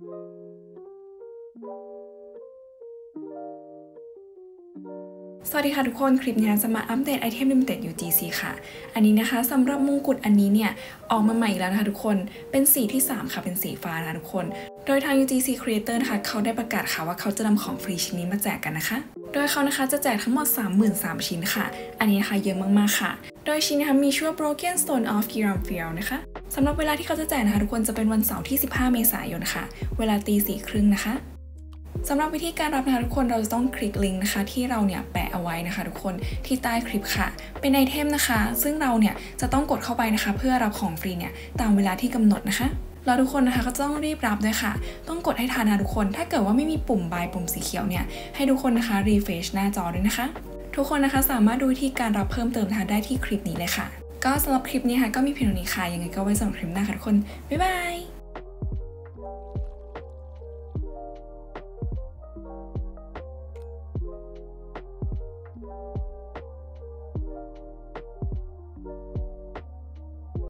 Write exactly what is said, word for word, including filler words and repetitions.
สวัสดีค่ะทุกคนคลิปนี้จะมาอัปเดตไอเทม Limited ยู จี ซี ค่ะอันนี้นะคะสำหรับมงกุฎอันนี้เนี่ยออกมาใหม่แล้วนะคะทุกคนเป็นสีที่สามค่ะเป็นสีฟ้านะคะทุกคนโดยทาง ยู จี ซี Creator นะคะเขาได้ประกาศค่ะว่าเขาจะนำของฟรีชิ้นนี้มาแจกกันนะคะโดยเขานะคะจะแจกทั้งหมด สามหมื่นสาม ชิ้นค่ะอันนี้นะคะเยอะมากๆค่ะโดยชิ้นนะคะมีชื่อว่า Broken Stone of Giramfil นะคะสำหรับเวลาที่เขาจะแจกนะคะทุกคนจะเป็นวันเสาร์ที่สิบห้าเมษายนค่ะเวลาตีสี่ครึ่งนะคะสำหรับวิธีการรับนะคะทุกคนเราจะต้องคลิกลิงก์นะคะที่เราเนี่ยแปะเอาไว้นะคะทุกคนที่ใต้คลิปค่ะเป็นไอเทมนะคะซึ่งเราเนี่ยจะต้องกดเข้าไปนะคะเพื่อรับของฟรีเนี่ยตามเวลาที่กำหนดนะคะเราทุกคนนะคะก็ต้องรีบรับด้วยค่ะต้องกดให้ทันนะทุกคนถ้าเกิดว่าไม่มีปุ่มบายปุ่มสีเขียวเนี่ยให้ทุกคนนะคะรีเฟรชหน้าจอด้วยนะคะทุกคนนะคะสามารถดูวิธีการรับเพิ่มเติมนะคะได้ที่คลิปนี้เลยค่ะก็สำหรับคลิปนี้ค่ะก็มีเพียงเท่านี้ค่ะยังไงก็ไว้สำหรับคลิปหน้าค่ะทุกคนบ๊ายบาย